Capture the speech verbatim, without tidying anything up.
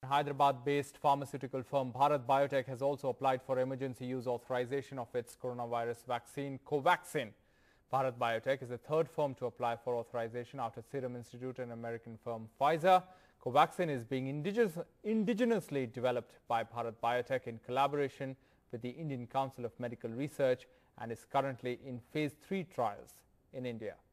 Hyderabad-based pharmaceutical firm Bharat Biotech has also applied for emergency use authorization of its coronavirus vaccine Covaxin. Bharat Biotech is the third firm to apply for authorization after Serum Institute and American firm Pfizer. Covaxin is being indigenous, indigenously developed by Bharat Biotech in collaboration with the Indian Council of Medical Research and is currently in phase three trials in India.